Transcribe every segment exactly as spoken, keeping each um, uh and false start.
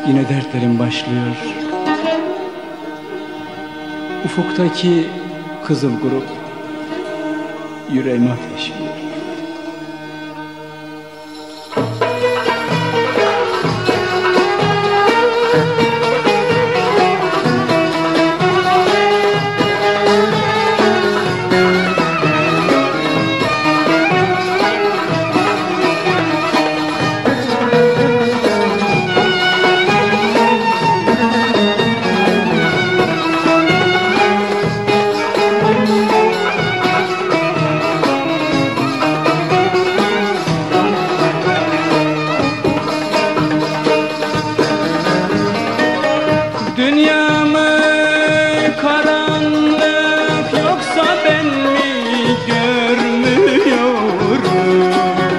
yine dertlerim başlıyor. Ufuktaki kızıl grup yüreğime ateşliyor. Dünya mı karanlık yoksa ben mi görmüyorum?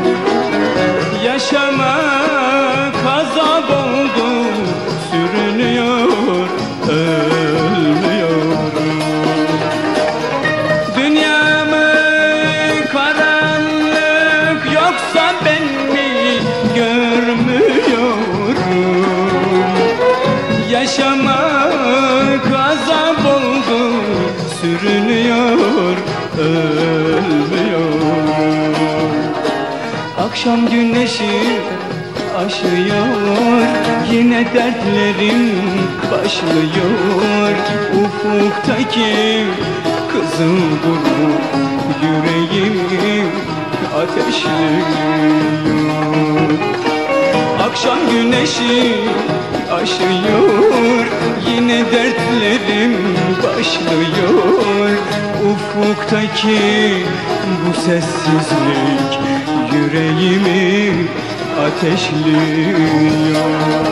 Yaşamak azap oldu, sürünüyor, ölmüyorum. Dünya mı karanlık yoksa ben mi görmüyorum? Yaşamak azap oldu, sürünüyor, ölmüyor. Akşam güneşi aşıyor, yine dertlerim başlıyor. Ufuktaki kızıl grup yüreğimi ateşliyor. Akşam güneşi aşıyor, yine dertlerim başlıyor. Ufuktaki bu sessizlik yüreğimi ateşliyor.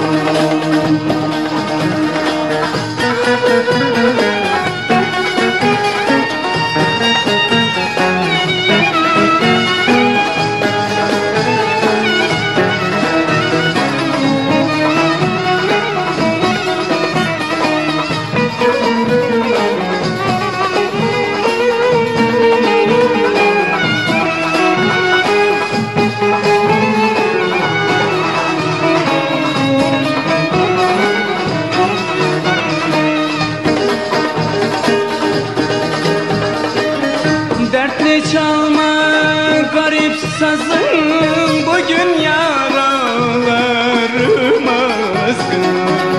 Dertli çalma garip sazım, bugün yaralarım azgın.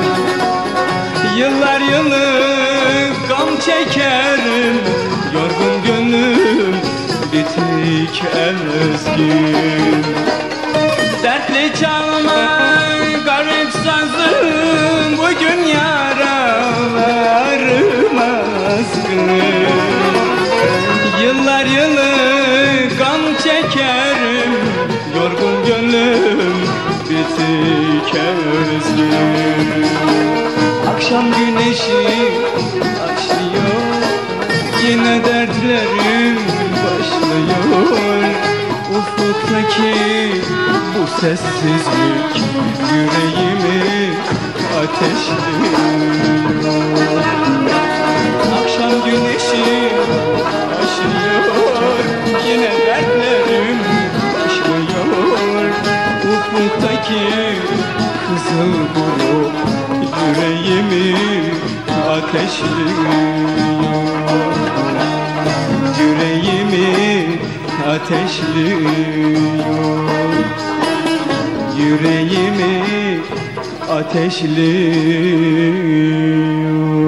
Yıllar yılı gam çekerim, yorgun gönlüm bitik ezgin. Dertli çalma garip sazım, bugün yaralarım azgın. Yıllar yılı gam çekerim, yorgun gönlüm bitik ezgin. Akşam güneşi açıyor, yine dertlerim başlıyor. Ufuktaki bu sessizlik yüreğimi ateşliyor. Akşam güneşi aşıyor, yine dertlerim başlıyor. Ufuktaki kızıl grup yüreğimi ateşliyor. Yüreğimi ateşliyor. Yüreğimi ateşliyor.